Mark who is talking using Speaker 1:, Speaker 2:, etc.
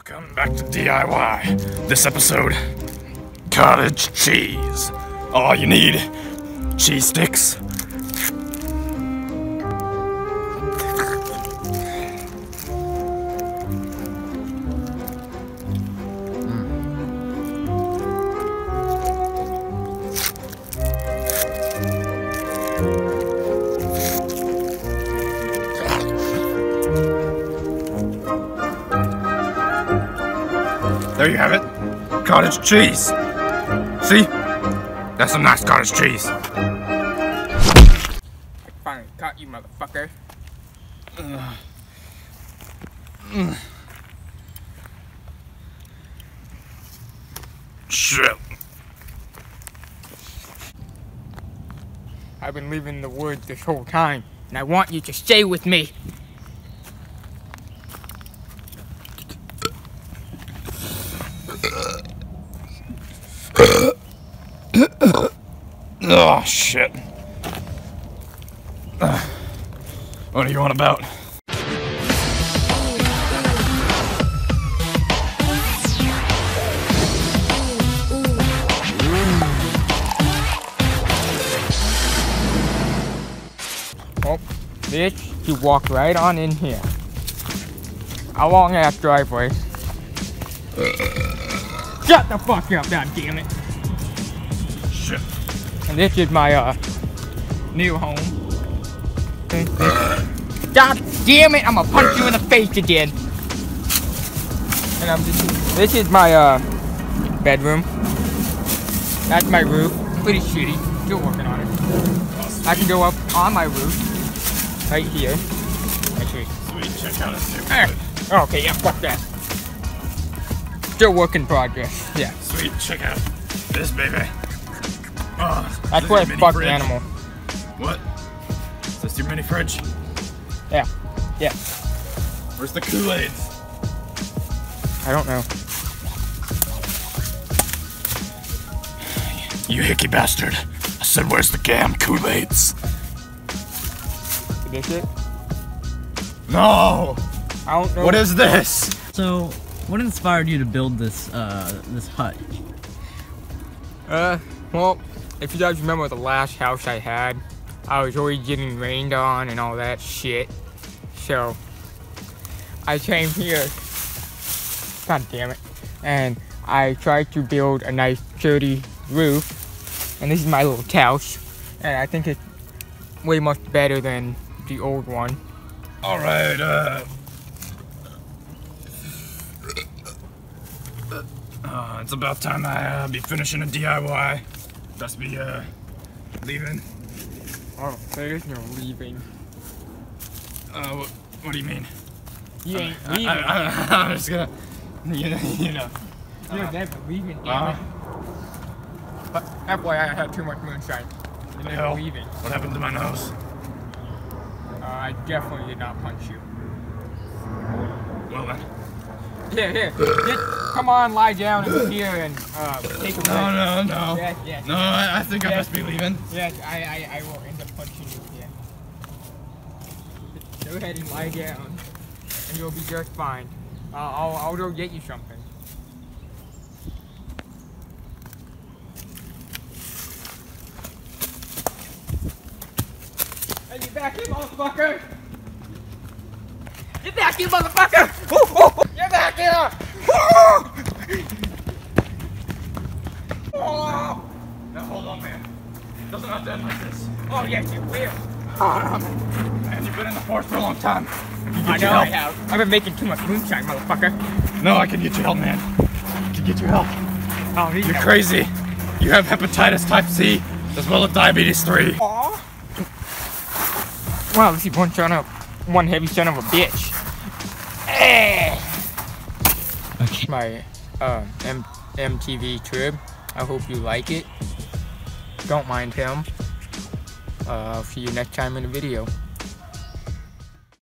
Speaker 1: Welcome back to DIY. This episode, cottage cheese. All you need, cheese sticks. There you have it. Cottage cheese. See? That's some nice cottage cheese.
Speaker 2: I finally caught you, motherfucker.
Speaker 1: Shit.
Speaker 2: I've been living in the woods this whole time, and I want you to stay with me.
Speaker 1: Oh, shit. What are you on about?
Speaker 2: Oh, bitch, you walk right on in here. How long that driveway? Shut the fuck up, god damn it.
Speaker 1: Shit.
Speaker 2: And this is my, new home. God damn it, I'm gonna punch you in the face again. And this is my, bedroom. That's my roof. Pretty shitty. Still working on it. I can go up on my roof. Right here. Actually.
Speaker 1: Sweet, check out this new
Speaker 2: Okay, yeah, fuck that. Still work in progress. Yeah.
Speaker 1: Sweet, check out this baby. Oh,
Speaker 2: That's where I fucked the animal.
Speaker 1: What? Is this your mini fridge?
Speaker 2: Yeah. Yeah.
Speaker 1: Where's the Kool-Aids?
Speaker 2: I don't know.
Speaker 1: You hickey bastard. I said, where's the damn Kool-Aids?
Speaker 2: Is this it?
Speaker 1: No!
Speaker 2: I don't know.
Speaker 1: What is this?
Speaker 3: So, what inspired you to build this this hut?
Speaker 2: Well, if you guys remember the last house I had, I was always getting rained on and all that shit. So, I came here. God damn it. And I tried to build a nice sturdy roof. And this is my little couch. And I think it's way much better than the old one.
Speaker 1: Alright, it's about time I be finishing a DIY. Best be leaving.
Speaker 2: Oh, there is no leaving.
Speaker 1: What do you mean?
Speaker 2: You ain't leaving.
Speaker 1: I'm just gonna, you know.
Speaker 2: You're never leaving, damn it. But FYI, I had too much moonshine. You're never
Speaker 1: hell?
Speaker 2: leaving.
Speaker 1: What happened to my nose?
Speaker 2: I definitely did not punch you.
Speaker 1: Well then.
Speaker 2: Here. Come on, lie down in here and take a rest.
Speaker 1: No.
Speaker 2: Yes.
Speaker 1: No, I think I must be leaving.
Speaker 2: Yes, I will end up punching you. Yeah. Go ahead and lie down, and you'll be just fine. I'll go get you something. Hey, you back here, motherfucker! Get back here, motherfucker! Oh. Get back here! Oh.
Speaker 1: Now hold on, man. It doesn't have to end like this.
Speaker 2: Oh, yes, you will.
Speaker 1: Man, you've been in the forest for a long time.
Speaker 2: I know I have. I've been making too much moonshine, motherfucker.
Speaker 1: No, I can get you help, man. I can get you help.
Speaker 2: I don't need
Speaker 1: You're
Speaker 2: no
Speaker 1: crazy. You have hepatitis type C, as well as diabetes 3.
Speaker 2: Aw. Wow, this is one heavy son of a bitch.
Speaker 3: Okay.
Speaker 2: My MTV Trib. I hope you like it. Don't mind him. I'll see you next time in the video.